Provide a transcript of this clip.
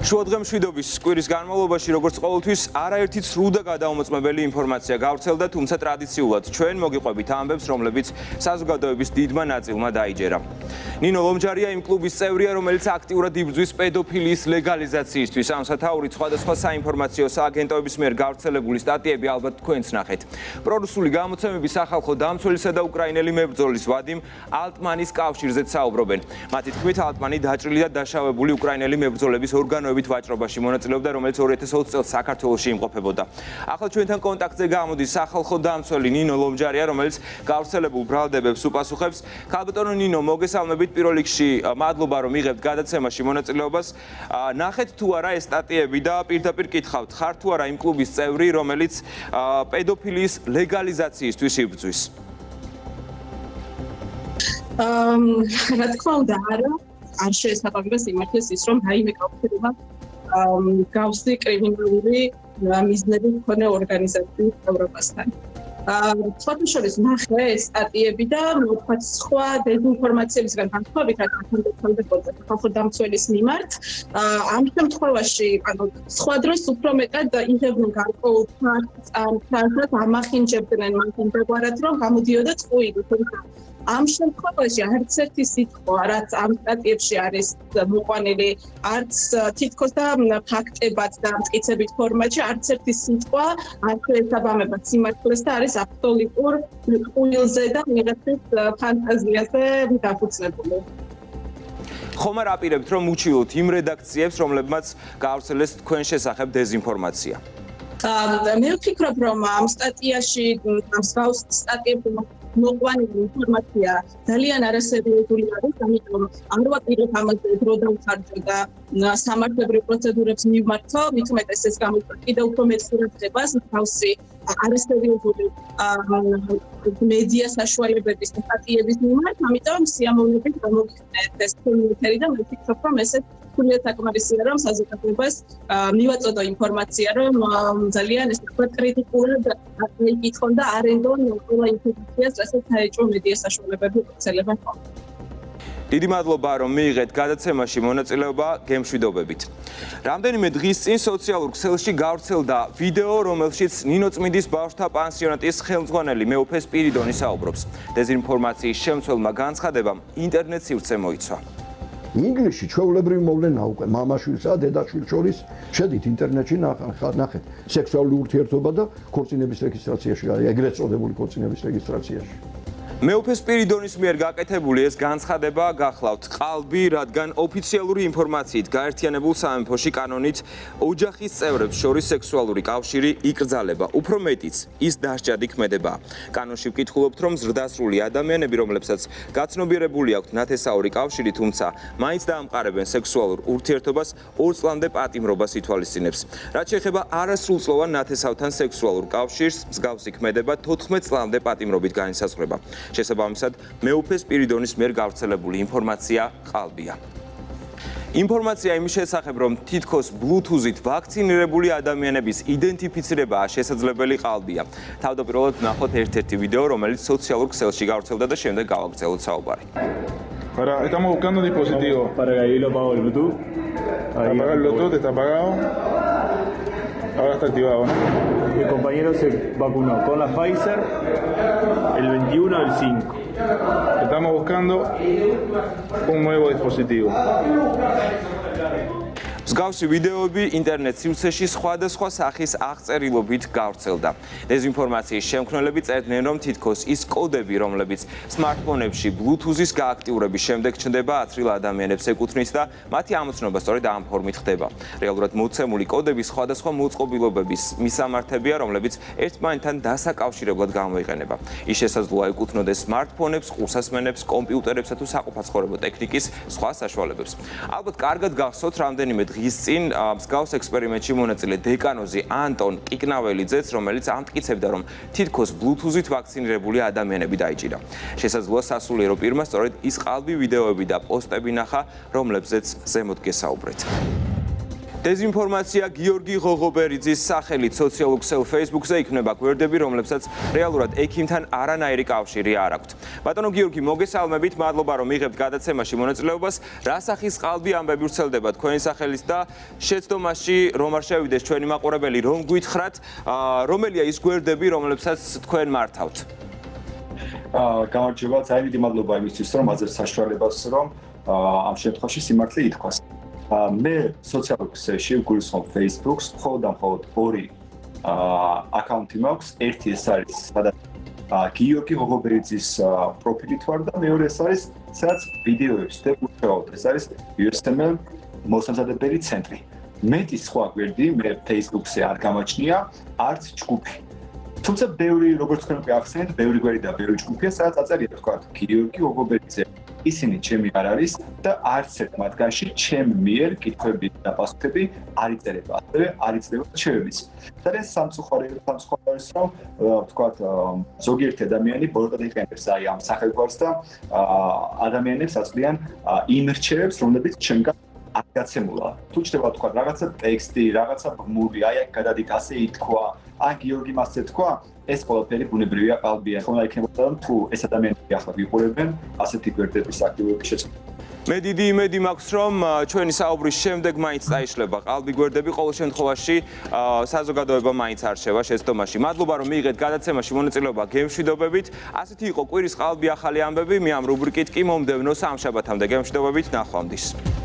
შუადღემშვიდობის კვირის განმავლობაში როგორც ყოველთვის არაერთი ცრუ და გადაუმოწმებელი ინფორმაცია გავრცელდა, თუმცა ტრადიციულად ჩვენ მოგიყვებით ამბებს, რომლებიც საზოგადოების დიდმა ნაწილმა დაიჯერა. ნინო ლომჯარია იმ კლუბის წევრია, რომელიც აქტიურად იბრძვის პედოფილიის ლეგალიზაციისთვის. ამ სათაურით სხვადასხვა საინფორმაციო სააგენტოების მიერ გავრცელებული სტატიები ალბათ თქვენც ნახეთ. პრორუსული გამოცემების სახალხო დამცველისა და უკრაინელი მებრძოლის ვადიმ ალტმანის კავშირზეც საუბრობენ. მათი თქმით, ალტმანი დაჭრილი და დაშავებული უკრაინელი მებრძოლების ორგანოებით ვაჭრობაში მონაწილეობდა, რომელიც 2020 წელს საქართველოში იმყოფებოდა. ახლა ჩვენთან კონტაქტზე გამოდის სახალხო დამცველი ნინო ლომჯარია, რომელიც გავრცელებულ ბრალდებებს უპასუხებს. ქალბატონო ნინო, მოგესალმებით პირველ რიგში, მადლობა რომ იღებთ გადაცემაში მონაწილეობას. ნახეთ თუ არა ეს სტატიები და პირდაპირ კითხავთ, ხარ თუ არა იმ კლუბის წევრი, რომელიც პედოფილიის ლეგალიზაციისთვის იბრძვის? რა თქმა უნდა, არ შეესაბამება სიმართლეს ის, რომ რაიმე კავშირება გავსი კრიმინალური მიზნები მქონე ორგანიზაციის ევროპასთან. სხვათა შორის ნახე ეს სტატიები და ვთქვათ სხვა დეზინფორმაციებისგან განსხვავებით, რაც ახლდებოდა სახალხო დამცველის მიმართ, ამ შემთხვევაში, სხვა დროს უფრო მეტად იღებდნენ გარკვეულ ფაქტს, ამახინჯებდნენ მათ იმგვარად, რომ გამოდიოდა წყვილი. ამ შემთხვევაში არც ერთი სიტყვა, რაც ამ სტატიებში არის მოყვანილი, არც თითქოს და ფაქტებად და მტკიცებით ფორმატში, არც ერთი სიტყვა არ შეესაბამება სიმართლეს და არის აბსოლუტურ ყვილზე და მიღების ფანტაზიაზე დაფუძნებული. ხომ არ აპირებთ, რომ უჩივლოთ იმ რედაქციებს, რომლებმაც გაავრცელეს თქვენ შესახებ დეზინფორმაცია? მე ვფიქრობ, რომ ამ სტატიაში, ამ სტატიებში მოყვანილი ინფორმაცია ძალიან არასერიოზული არის, ამიტომ არ ვაპირებ ამაზე დრო დავხარჯო და სამართლებრივ პროცედურებს მივმართო, მით უმეტეს ეს გამოიწვია კიდევ უფრო მეტ ყურადღებას მსგავსი არასერიოზული მედია საშუალებების და სტატიების მიმართ, ამიტომ სიამოვნებით გამოგიხსნეთ ეს თემი და მე ვფიქრობ, რომ ესეც სრულიად საკმარისია, რომ საზოგადოებას მივაწოდო ინფორმაცია, რომ ძალიან ესე ვთქვათ კრიტიკულად იკითხონ და არენდონ ყველა ინფორმაციას, რასაც საეჭვო მედია საშუალებები უცხოელებენ. დიდი მადლობა, რომ მიიღეთ გადაცემაში მონაწილეობა, გემშვიდობებით. რამდენიმე დღის წინ სოციალურ ქსელში გავრცელდა ვიდეო, რომელშიც ნინოწმინდის ბავშვთა პანსიონატის ხელმძღვანელი მეუფე სპირიდონი საუბრობს. დეზინფორმაციის შემცველმა განცხადებამ ინტერნეტ სივრცე მოიცვა. ინგლისში ჩვეულებრივი მოვლენა უკვე მამაშვილსა და დედაშვილს შორის შედით ინტერნეტში ნახეთ სექსუალური ურთიერთობა და ქორწინების რეგისტრაციაში, ეგრეთ წოდებული ქორწინების რეგისტრაციაში. მეუფე სპირიდონის მიერ გაკეთებული ეს განცხადება გახლავთ ყალბი, რადგან ოფიციალური ინფორმაციით გაერთიანებულ სამეფოში კანონით ოჯახის წევრებს შორის სექსუალური კავშირი იკრძალება. უფრო მეტიც, ის დასჯადი ქმედება. კანონში ვკითხულობთ, რომ ზრდასრული ადამიანები, რომლებსაც გაცნობიერებული აქვთ ნათესაური კავშირი, თუმცა მაინც დაამყარებენ სექსუალურ ურთიერთობას, 2 წლამდე პატიმრობას ითვალისწინებს. რაც შეეხება არასრულწლოვან ნათესავთან სექსუალურ კავშირს, მსგავსი ქმედება 14 წლამდე პატიმრობით განისაზღვრება. შესაბამისად, მეუფე სპირიდონის მიერ გავრცელებული ინფორმაცია ყალბია. ინფორმაცია იმის შესახებ, რომ თითქოს ბლუთუზით ვაქცინირებული ადამიანების იდენტიფიცირებაა შესაძლებელი ყალბია. თავდაპირველად ნახოთ ერთ-ერთი ვიდეო, რომელიც სოციალურ ქსელში გავრცელდა და შემდეგ გავაგრძელოთ საუბარი. Ahora estamos buscando un dispositivo. Para que ahí lo pago el Bluetooth. Apaga el Bluetooth, está apagado. Ahora está activado, ¿no? Mi compañero se vacunó con la Pfizer el 21 del 5. Estamos buscando un nuevo dispositivo. მსგავსი ვიდეოები ინტერნეტ სივრცეში სხვადასხვა სახის აღწერილობით გავრცელდა. დეზინფორმაციის შემქმნელები წერდნენ, რომ თითქოს ის კოდები, რომლებიც სმარტფონებში ბლუთუზის გააქტიურების შემდეგ ჩნდება, ათრილ ადამიანებს ეკუთვნის და მათი ამოცნობა სწორედ ამ ფორმით ხდება. რეალურად მოცემული კოდები სხვადასხვა მოწყობილობების მისამართებია, რომლებიც ერთმანეთთან დასაკავშირებლად გამოიყენება. ის შესაძლოა ეკუთვნოდეს სმარტფონებს, ყურსასმენებს, კომპიუტერებსა თუ საყოფაცხოვრებო ტექნიკის სხვა საშუალებებს. ალბათ კარგად გახსოვთ რამდენიმე დღის წინ მსგავს ექსპერიმენტში მონაწილე დეკანოზი ანტონ კიკნაველიძეც, რომელიც ამტკიცებდა, რომ თითქოს ბლუთუზით ვაქცინირებული ადამიანები დაიჭირა. შესაძლოა სასულიერო პირმა სწორედ ის ყალბი ვიდეოები და პოსტები ნახა, რომლებზეც ზემოთ გესაუბრეთ. დეზინფორმაცია გიორგი ღოღობერიძის სახელით სოციალურ ქსელ Facebook-ზე იქნება გვერდები, რომლებსაც რეალურად ექიმთან არანაირი კავშირი არ აქვთ. ბატონო გიორგი, მოგესალმებით, მადლობა რომ მიღებთ გადაცემაში მონაწილეობას. რა სახის ყალბი ამბები ვრცელდება თქვენი სახელით და შეცდომაში რომ არ შევიდეს ჩვენი მაყურებელი, რომ გითხრათ, რომელია ის გვერდები, რომლებსაც თქვენ მართავთ? გამარჯობა, ძალიან დიდი მადლობა იმისთვის, რომ აძლევთ საშუალებას, რომ ამ შემთხვევაში სიმართლე ითქვას. მე სოციალურ ქსელში ვგულისხმობ Facebook-ს, მხოლოდ და მხოლოდ ორი აკაუნტი მაქვს. ერთი ეს არის, სადაც გიორგი ღოღობერიძის პროფილით ვარ და მეორე ეს არის, სადაც ვიდეოებს ვსდებ უშუალოდ. ეს არის USML მოსამზადებელი ცენტრი. მეტი სხვა გვერდი მე Facebook-ზე არ გამაჩნია, არც ჯგუფი. თუმცა ბევრი, როგორც თქვენ უკვე ახსენეთ, ბევრი გვერდი და ბევრი ჯგუფია, სადაც აწერია თქვა გიორგი ღოღობერიძე. ისინი ჩემი არ არის და არც ერთ მათგანში ჩემ მიერ კითხვები და პასუხები არ იწერება, ასევე არ იძლევა რჩევებიც. ძალიან სამწუხაროა, რომ ვთქვათ, ზოგიერთი ადამიანი ბოროტად იყენებს აი ამ სახელგვარს და ადამიანებს აწვდიან იმ რჩევებს, რომლებიც ჩემგან არ გაცემულა. თუ ჩდება თქვა რაღაცა ტექსტი, რაღაცა ბმული, აი აქ გადადით ასე ითქვა, ან გიორგი მასე თქვა, ეს ყველაფერი ბუნებრივია ყალბია. ხომ იქნებოდა რომ თუ ეს ადამიანები ახლა ვიყურებენ, ასეთი გვერდების აქტივობის შეცვლა. მე დიდი იმედი მაქვს, რომ ჩვენი საუბრის შემდეგ მაინც წაიშლება ყალბი გვერდები, ყოველ შემთხვევაში საზოგადოება მაინც არჩევა შეცდომაში. მადლობა რომ მიიღეთ გადაცემაში მონაწილეობა, გემშვიდობებით. ასეთი იყო კვირის ყალბი ახალი ამბები, მე ამ რუბრიკით კი მომდევნო სამშაბათამდე გემშვიდობებით, ნახვამდის.